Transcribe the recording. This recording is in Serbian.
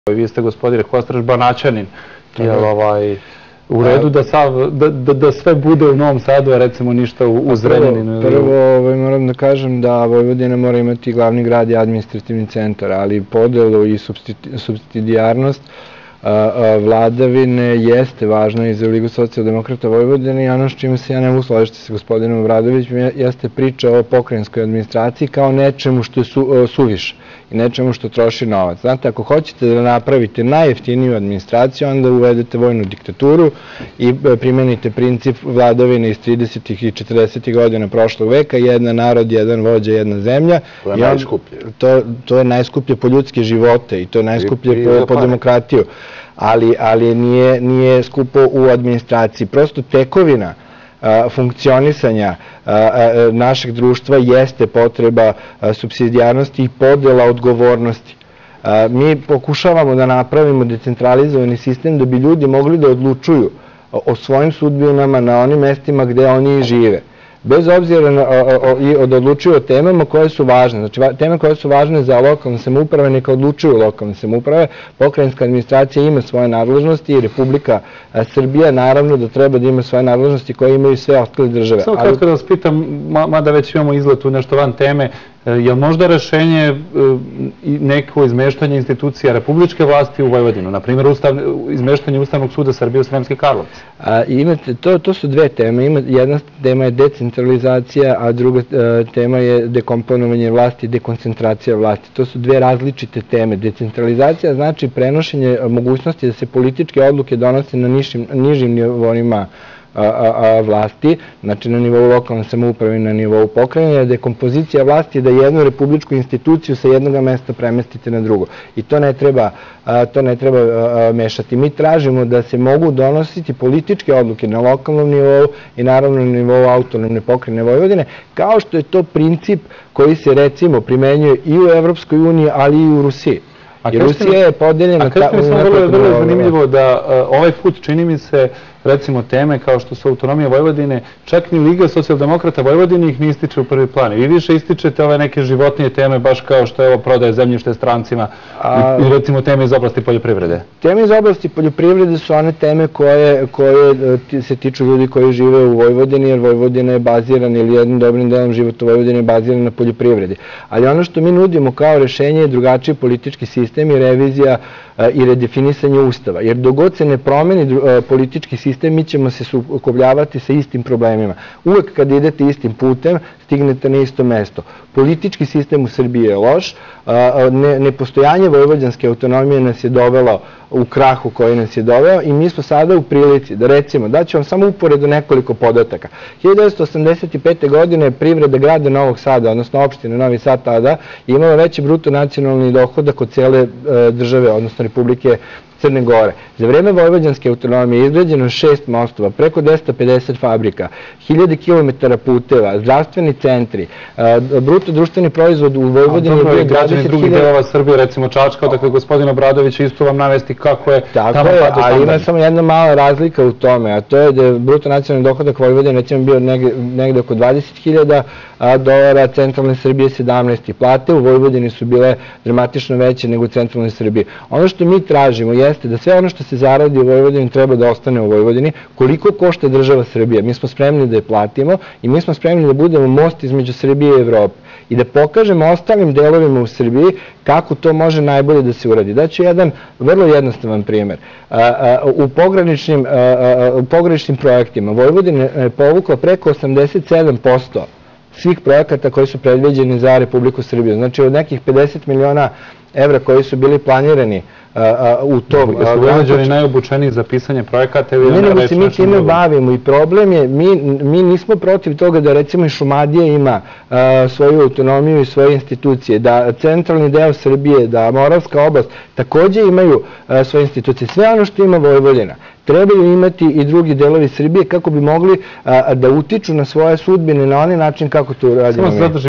Vi ste, gospodine Kostraš, Banaćanin. U redu da sve bude u Novom Sadu, a recimo ništa u Zrenjaninu? Prvo moram da kažem da Vojvodina mora imati glavni grad i administrativni centar, ali podelu i supsidijarnost vladavine jeste važna i za Ligu socijaldemokrata Vojvodine i ono s čime se ja ne mogu složiti sa gospodinom Obradovićem jeste priča o pokrajinskoj administraciji kao nečemu što je suviše i nečemu što troši novac. Znate, ako hoćete da napravite najjeftiniju administraciju, onda uvedete vojnu diktaturu i primenite princip vladavine iz 30. i 40. godina prošlog veka, jedan narod, jedan vođa, jedna zemlja. To je najskuplje. To je najskuplje po ljudske živote i to je najskuplje po demokratiju. Ali nije skupo u administraciji. Prosto tekovina funkcionisanja našeg društva jeste potreba supsidijarnosti i podela odgovornosti. Mi pokušavamo da napravimo decentralizovani sistem da bi ljudi mogli da odlučuju o svojim sudbinama na onim mestima gde oni žive. Bez obzira da odlučuju o temama koje su važne. Znači, teme koje su važne za lokalne samouprave neka odlučuju lokalne samouprave. Pokrajinska administracija ima svoje nadležnosti i Republika Srbija naravno da treba da ima svoje nadležnosti koje imaju sve ostale države. Samo kratko da vas pitam, mada već imamo izlet u nešto van teme, je li možda rešenje neko izmeštanje institucija republičke vlasti u Vojvodinu? Naprimjer, izmeštanje Ustavnog suda Srbije u Sremske Karlovce? To su dve teme. Jedna tema je decentralizacija, a druga tema je dekomponovanje vlasti i dekoncentracija vlasti. To su dve različite teme. Decentralizacija znači prenošenje mogućnosti da se političke odluke donose na nižim nivoima vlasti, znači na nivou lokalne samouprave i na nivou pokrajine, dekompozicija vlasti je da jednu republičku instituciju sa jednog mesta premestite na drugo. I to ne treba mešati. Mi tražimo da se mogu donositi političke odluke na lokalnom nivou i naravno na nivou autonomne pokrajine Vojvodine, kao što je to princip koji se recimo primenjuje i u Evropskoj uniji, ali i u Rusiji. I Rusija je podeljena... A kažete mi, samo vrlo je zanimljivo da ovaj put čini mi se recimo teme kao što su autonomija Vojvodine, čak ni Liga socijaldemokrata Vojvodine ih ne ističe u prvi plan. I vi više ističete ove neke životnije teme, baš kao što je ovo prodaje zemljište strancima i recimo teme iz oblasti poljoprivrede. Teme iz oblasti poljoprivrede su one teme koje se tiču ljudi koji žive u Vojvodini, jer Vojvodina je bazirana ili jednim dobrim delom života Vojvodine je baziran na poljoprivredi. Ali ono što mi nudimo kao rešenje je drugačiji politički sistem i revizija i redefinisanje Ustava. Jer dok god se ne promeni politički sistem, mi ćemo se sukobljavati sa istim problemima. Uvek kad idete istim putem, stignete na isto mesto. Politički sistem u Srbiji je loš, nepostojanje vojvođanske autonomije nas je dovelo u krahu koji nas je doveo i mi smo sada u prilici da recimo, daću vam samo uporedu nekoliko podataka. 1985. godine privreda grada Novog Sada, odnosno opštine Novi Sad tada, imala veći bruto nacionalni dohodak od cele države, odnosno Republike Crne Gore. Za vreme vojvođanske autonomije izgrađeno 6 mostova, preko 250 fabrika, 1000 kilometara puteva, zdravstveni centri, bruto društveni proizvod u Vojvodini je bio 20.000... drugih delova Srbije, recimo Čačka, dakle gospodin Obradović isto vam navesti kako je tamo padao standard. Ali ima samo jedna mala razlika u tome, a to je da je bruto nacionalni dohodak Vojvodine recimo bio negde oko 20.000 dolara, centralne Srbije 17. Plate u Vojvodini su bile dramatično veće nego u centralnoj Srbiji. Ono što mi tražimo jeste da sve ono što se zaradi u Vojvodini treba da ostane u Vojvodini. Koliko košta država Srbija? Mi smo spremni da je platimo i mi smo spremni da budemo most između Srbije i Evrope i da pokažemo ostalim delovima u Srbiji kako to može najbolje da se uradi. Daću jedan vrlo jednostavan primer. U pograničnim projektima Vojvodina je povukla preko 87% svih projekata koji su predviđeni za Republiku Srbiju. Znači od nekih 50 miliona evra koji su bili planirani u tom... Jesu Vojvođani najobučeniji za pisanje projekata? Ne, nego se mi time bavimo i problem je, mi nismo protiv toga da recimo i Šumadija ima svoju autonomiju i svoje institucije, da centralni deo Srbije, da Moravska oblast takođe imaju svoje institucije. Sve ono što ima Vojvodina trebaju imati i drugi delovi Srbije kako bi mogli da utiču na svoje sudbine na onaj način kako to radimo mi.